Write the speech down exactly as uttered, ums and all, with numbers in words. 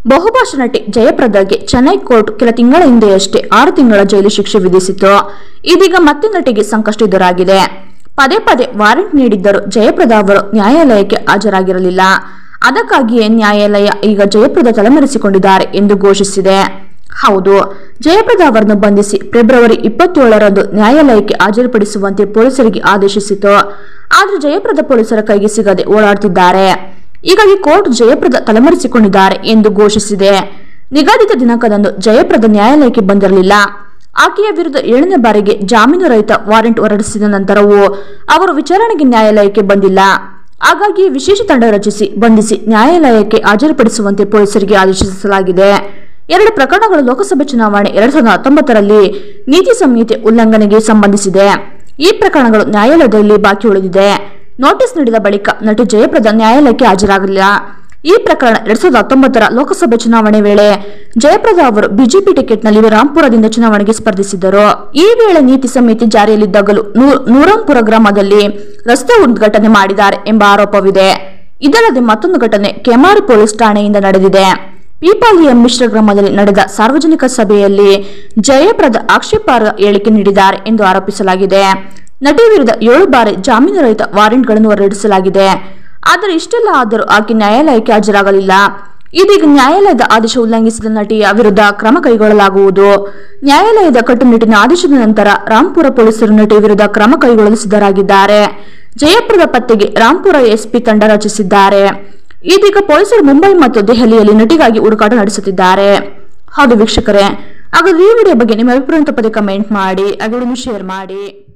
ಬಹುಭಾಷಾ ನಟಿ ಜಯಪ್ರದಾಗೆ ಚೆನ್ನೈ ಕೋರ್ಟ್ ಕೆಲ ತಿಂಗಳ ಹಿಂದೆಯಷ್ಟೇ ಆರು ತಿಂಗಳ ಜೈಲು ಶಿಕ್ಷೆ ವಿಧಿಸಿತು. ಇದೀಗ ಮತ್ತೆ ನಟಿಗೆ ಸಂಕಷ್ಟ ಎದುರಾಗಿದೆ. ಪದೇ ಪದೇ ವಾರೆಂಟ್ ನೀಡಿದ್ದರೂ ಜಯಪ್ರದಾ ಅವರು ನ್ಯಾಯಾಲಯಕ್ಕೆ ಹಾಜರಾಗಿರಲಿಲ್ಲ. ಅದಕ್ಕಾಗಿಯೇ ನ್ಯಾಯಾಲಯ ಈಗ ಜಯಪ್ರದಾ ತಲೆಮರೆಸಿಕೊಂಡಿದ್ದಾರೆ ಎಂದು ಘೋಷಿಸಿದೆ. ಹೌದು, ಜಯಪ್ರದಾ ಅವರನ್ನು ಬಂಧಿಸಿ ಫೆಬ್ರವರಿ ಇಪ್ಪತ್ತೇಳರಂದು ನ್ಯಾಯಾಲಯಕ್ಕೆ ಹಾಜರುಪಡಿಸುವಂತೆ ಪೊಲೀಸರಿಗೆ ಆದೇಶಿಸಿತು. ಆದರೆ ಜಯಪ್ರದಾ ಪೊಲೀಸರ ಕೈಗೆ ಸಿಗದೆ ಓಡಾಡುತ್ತಿದ್ದಾರೆ. ಹೀಗಾಗಿ ಕೋರ್ಟ್ ಜಯಪ್ರದಾ ತಲೆಮರೆಸಿಕೊಂಡಿದ್ದಾರೆ ಎಂದು ಘೋಷಿಸಿದೆ. ನಿಗದಿತ ದಿನಾಂಕದಂದು ಜಯಪ್ರದಾ ನ್ಯಾಯಾಲಯಕ್ಕೆ ಬಂದಿರಲಿಲ್ಲ. ಆಕೆಯ ವಿರುದ್ಧ ಏಳನೇ ಬಾರಿಗೆ ಜಾಮೀನು ರಹಿತ ವಾರೆಂಟ್ ಹೊರಡಿಸಿದ ನಂತರವೂ ಅವರು ವಿಚಾರಣೆಗೆ ನ್ಯಾಯಾಲಯಕ್ಕೆ ಬಂದಿಲ್ಲ. ಹಾಗಾಗಿ ವಿಶೇಷ ತಂಡ ರಚಿಸಿ ಬಂಧಿಸಿ ನ್ಯಾಯಾಲಯಕ್ಕೆ ಹಾಜರುಪಡಿಸುವಂತೆ ಪೊಲೀಸರಿಗೆ ಆದೇಶಿಸಲಾಗಿದೆ. ಎರಡು ಪ್ರಕರಣಗಳು ಲೋಕಸಭೆ ಚುನಾವಣೆ ಎರಡ್ ಸಾವಿರದ ಹತ್ತೊಂಬತ್ತರಲ್ಲಿ ನೀತಿ ಸಂಹಿತೆ ಉಲ್ಲಂಘನೆಗೆ ಸಂಬಂಧಿಸಿದೆ. ಈ ಪ್ರಕರಣಗಳು ನ್ಯಾಯಾಲಯದಲ್ಲಿ ಬಾಕಿ ಉಳಿದಿದೆ. ನೋಟಿಸ್ ನೀಡಿದ ಬಳಿಕ ನಟಿ ಜಯಪ್ರದಾ ನ್ಯಾಯಾಲಯಕ್ಕೆ ಹಾಜರಾಗಲಿಲ್ಲ. ಈ ಪ್ರಕರಣ ಎರಡ್ ಸಾವಿರದ ಹತ್ತೊಂಬತ್ತರ ಲೋಕಸಭೆ ಚುನಾವಣೆ ವೇಳೆ ಜಯಪ್ರದಾ ಅವರು ಬಿಜೆಪಿ ಟಿಕೆಟ್ನಲ್ಲಿ ರಾಂಪುರದಿಂದ ಚುನಾವಣೆಗೆ ಸ್ಪರ್ಧಿಸಿದ್ದರು. ಈ ವೇಳೆ ನೀತಿ ಸಂಹಿತೆ ಜಾರಿಯಲ್ಲಿದ್ದಾಗಲೂ ನೂರಂಪುರ ಗ್ರಾಮದಲ್ಲಿ ರಸ್ತೆ ಉದ್ಘಾಟನೆ ಮಾಡಿದ್ದಾರೆ ಎಂಬ ಆರೋಪವಿದೆ. ಇದಲ್ಲದೆ ಮತ್ತೊಂದು ಘಟನೆ ಕೆಮಾರಿ ಪೊಲೀಸ್ ಠಾಣೆಯಿಂದ ನಡೆದಿದೆ. ಪೀಪಾಲಿಯ ಮಿಶ್ರ ಗ್ರಾಮದಲ್ಲಿ ನಡೆದ ಸಾರ್ವಜನಿಕ ಸಭೆಯಲ್ಲಿ ಜಯಪ್ರದಾ ಆಕ್ಷೇಪಾರ್ಹ ಹೇಳಿಕೆ ನೀಡಿದ್ದಾರೆ ಎಂದು ಆರೋಪಿಸಲಾಗಿದೆ. ನಟಿ ವಿರುದ್ಧ ಏಳು ಬಾರಿ ಜಾಮೀನು ರಹಿತ ವಾರೆಂಟ್ಗಳನ್ನು ಹೊರಡಿಸಲಾಗಿದೆ. ಆದರೆ ಇಷ್ಟೆಲ್ಲ ಆದರೂ ಆಕೆ ನ್ಯಾಯಾಲಯಕ್ಕೆ ಹಾಜರಾಗಲಿಲ್ಲ. ಇದೀಗ ನ್ಯಾಯಾಲಯದ ಆದೇಶ ಉಲ್ಲಂಘಿಸಿದ ನಟಿಯ ವಿರುದ್ಧ ಕ್ರಮ ಕೈಗೊಳ್ಳಲಾಗುವುದು. ನ್ಯಾಯಾಲಯದ ಕಟ್ಟುನಿಟ್ಟಿನ ಆದೇಶದ ನಂತರ ರಾಂಪುರ ಪೊಲೀಸರು ನಟಿ ವಿರುದ್ಧ ಕ್ರಮ ಕೈಗೊಳ್ಳಲು ಸಿದ್ಧರಾಗಿದ್ದಾರೆ. ಜಯಪ್ರದಾ ಪತ್ತೆಗೆ ರಾಂಪುರ ಎಸ್ಪಿ ತಂಡ ರಚಿಸಿದ್ದಾರೆ. ಇದೀಗ ಪೊಲೀಸರು ಮುಂಬೈ ಮತ್ತು ದೆಹಲಿಯಲ್ಲಿ ನಟಿಗಾಗಿ ಹುಡುಕಾಟ ನಡೆಸುತ್ತಿದ್ದಾರೆ. ಹೌದು ವೀಕ್ಷಕರೇ, ಹಾಗಾದ್ರೆ ಈ ವಿಡಿಯೋ ಬಗ್ಗೆ ನಿಮ್ಮ ಅಭಿಪ್ರಾಯ ತಪ್ಪದೆ ಕಮೆಂಟ್ ಮಾಡಿ, ಹಾಗೆ ಶೇರ್ ಮಾಡಿ.